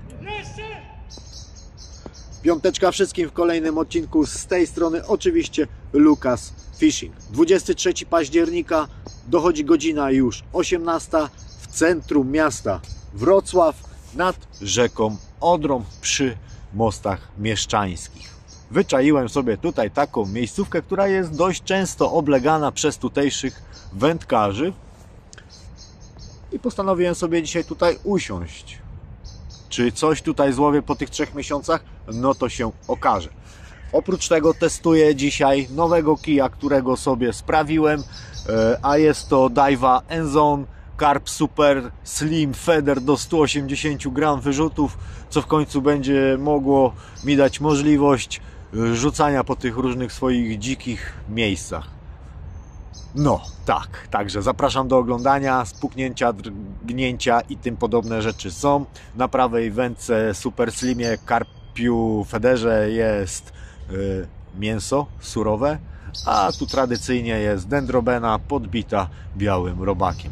Piąteczka wszystkim w kolejnym odcinku. Z tej strony oczywiście Lukas Fishing. 23 października, dochodzi godzina już 18 w centrum miasta Wrocław nad rzeką Odrą przy mostach mieszczańskich. Wyczaiłem sobie tutaj taką miejscówkę, która jest dość często oblegana przez tutejszych wędkarzy i postanowiłem sobie dzisiaj tutaj usiąść. Czy coś tutaj złowię po tych 3 miesiącach? No to się okaże. Oprócz tego testuję dzisiaj nowego kija, którego sobie sprawiłem, a jest to Daiwa Enzone Carp Super Slim Feather do 180 gram wyrzutów, co w końcu będzie mogło mi dać możliwość rzucania po tych różnych swoich dzikich miejscach. No, tak, także zapraszam do oglądania, spuknięcia, drgnięcia i tym podobne rzeczy są. Na prawej wędce Super Slimie Carpiu Federze jest mięso surowe, a tu tradycyjnie jest dendrobena podbita białym robakiem.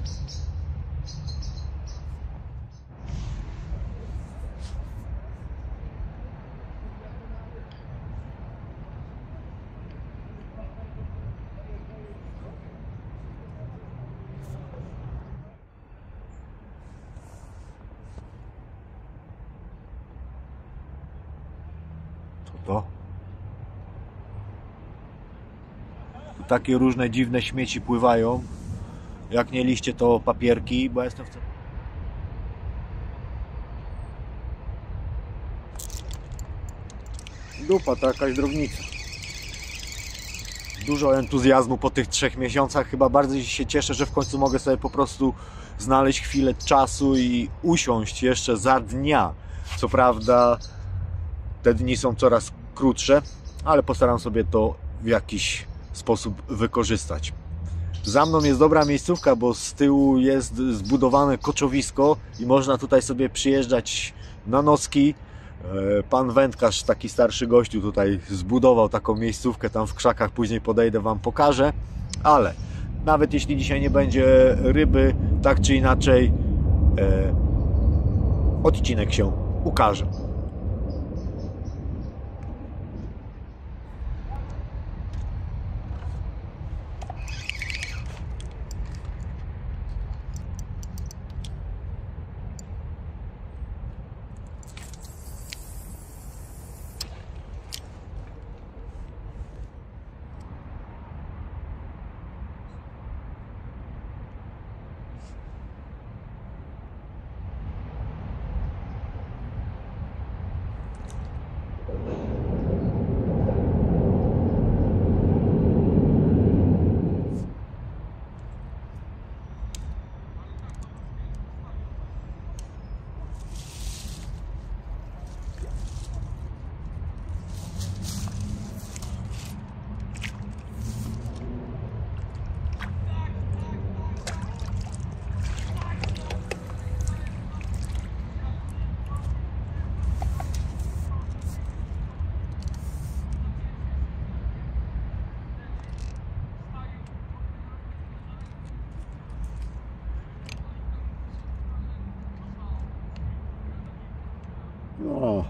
To tu takie różne dziwne śmieci pływają. Jak nie liście, to papierki, bo jestem w dupa, to jakaś drobnica. Dużo entuzjazmu po tych 3 miesiącach. Chyba bardzo się cieszę, że w końcu mogę sobie po prostu znaleźć chwilę czasu i usiąść jeszcze za dnia. Co prawda te dni są coraz krótsze, ale postaram sobie to w jakiś sposób wykorzystać. Za mną jest dobra miejscówka, bo z tyłu jest zbudowane koczowisko i można tutaj sobie przyjeżdżać na nocki. Pan wędkarz, taki starszy gościu, tutaj zbudował taką miejscówkę tam w krzakach, później podejdę, wam pokażę. Ale nawet jeśli dzisiaj nie będzie ryby, tak czy inaczej odcinek się ukaże. No.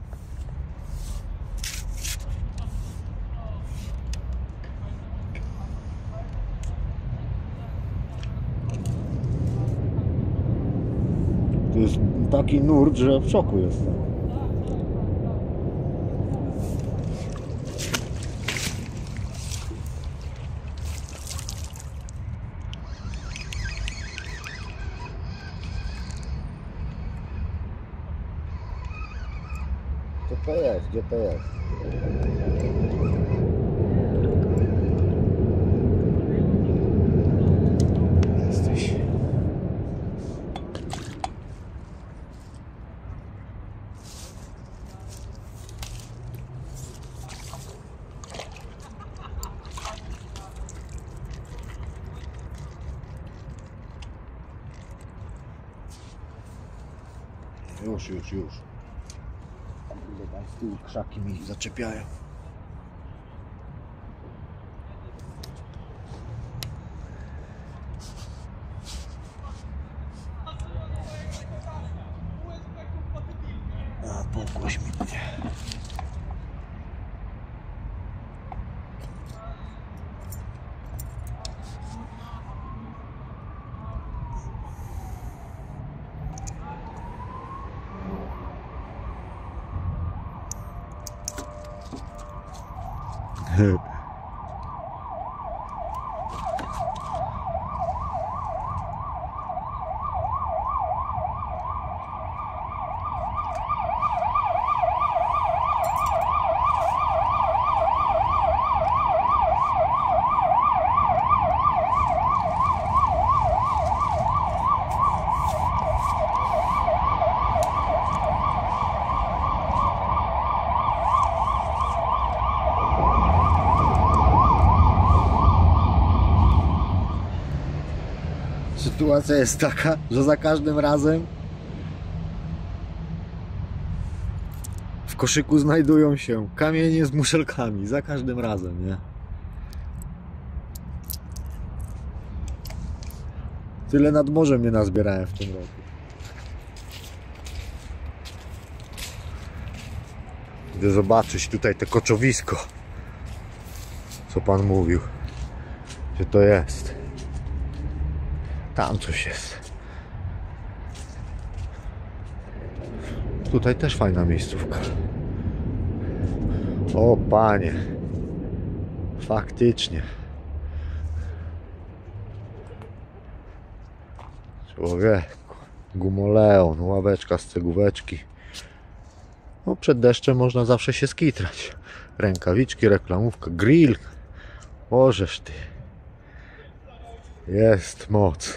To jest taki nurt, że w szoku jestem. Co to jest? Gdzie to jest? Jesteś. Już. Z tyłu krzaki mi zaczepiają. Pomogłeś mi mnie. Sytuacja jest taka, że za każdym razem w koszyku znajdują się kamienie z muszelkami. Za każdym razem, nie? Tyle nad morzem nie nazbierałem w tym roku. Idę zobaczyć tutaj te koczowisko, co pan mówił, że to jest. Tam coś jest. Tutaj też fajna miejscówka. O panie, faktycznie. Człowieku, gumoleon, ławeczka z cegóweczki. No przed deszczem można zawsze się skitrać. Rękawiczki, reklamówka, grill. Możesz ty. Jest moc.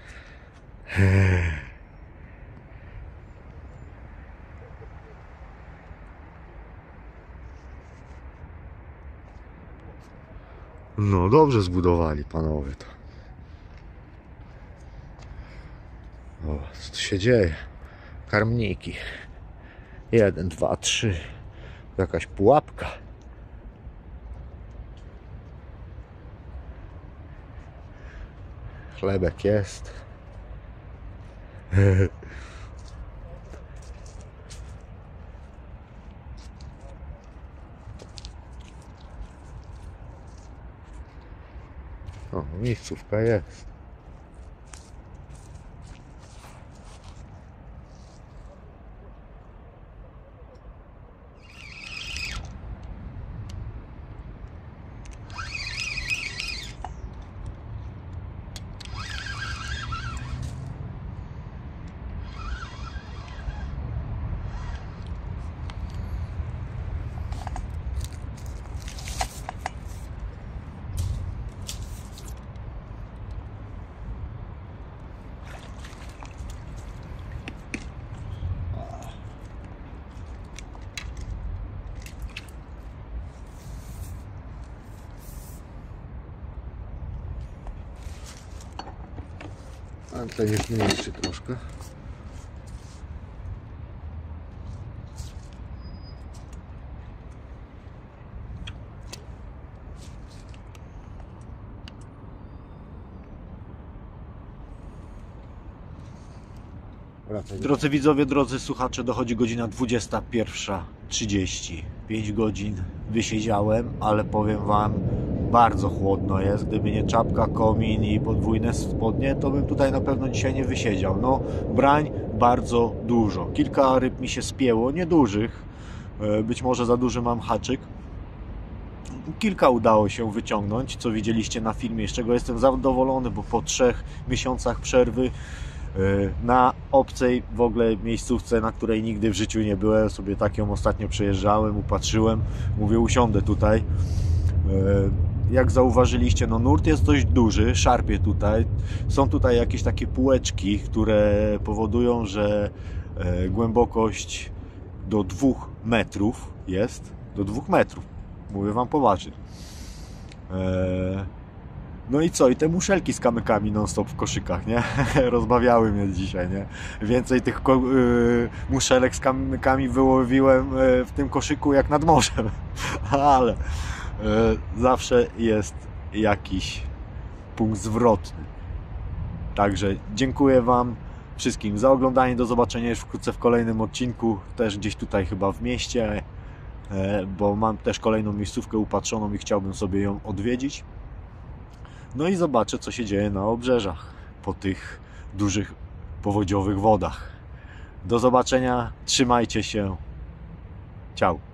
No dobrze zbudowali panowie to. O, co tu się dzieje? Karmniki. 1, 2, 3. Jakaś pułapka. Chlebek jest. O, miejscówka jest. Ale to jest mniejszy troszkę. Drodzy widzowie, drodzy słuchacze, dochodzi godzina 21:30. 5 godzin wysiedziałem, ale powiem wam, bardzo chłodno jest. Gdyby nie czapka, komin i podwójne spodnie, to bym tutaj na pewno dzisiaj nie wysiedział. No, brań bardzo dużo. Kilka ryb mi się spięło, niedużych. Być może za duży mam haczyk. Kilka udało się wyciągnąć, co widzieliście na filmie, z czego jestem zadowolony, bo po 3 miesiącach przerwy na obcej w ogóle miejscówce, na której nigdy w życiu nie byłem, sobie tak ją ostatnio przejeżdżałem, upatrzyłem, mówię, usiądę tutaj. Jak zauważyliście, no nurt jest dość duży, szarpie tutaj. Są tutaj jakieś takie półeczki, które powodują, że głębokość do 2 metrów jest. Do 2 metrów. Mówię wam poważnie. No i co? I te muszelki z kamykami non-stop w koszykach, nie? Rozbawiały mnie dzisiaj, nie? Więcej tych muszelek z kamykami wyłowiłem w tym koszyku jak nad morzem. Ale zawsze jest jakiś punkt zwrotny. Także dziękuję wam wszystkim za oglądanie. Do zobaczenia już wkrótce w kolejnym odcinku, też gdzieś tutaj chyba w mieście, bo mam też kolejną miejscówkę upatrzoną i chciałbym sobie ją odwiedzić. No i zobaczę, co się dzieje na obrzeżach po tych dużych powodziowych wodach. Do zobaczenia, trzymajcie się, ciao.